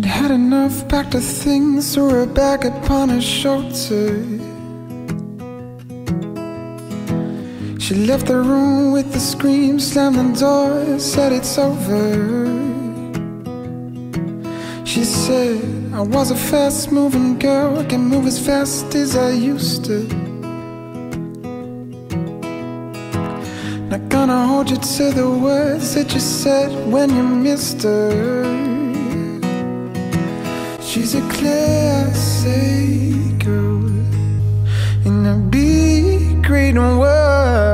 had enough, packed her things, threw her back upon her shoulder. She left the room with a scream, slammed the door, said it's over. She said, I was a fast-moving girl, I can move as fast as I used to. Not gonna hold you to the words that you said when you missed her. She's a class A girl in a big, great world.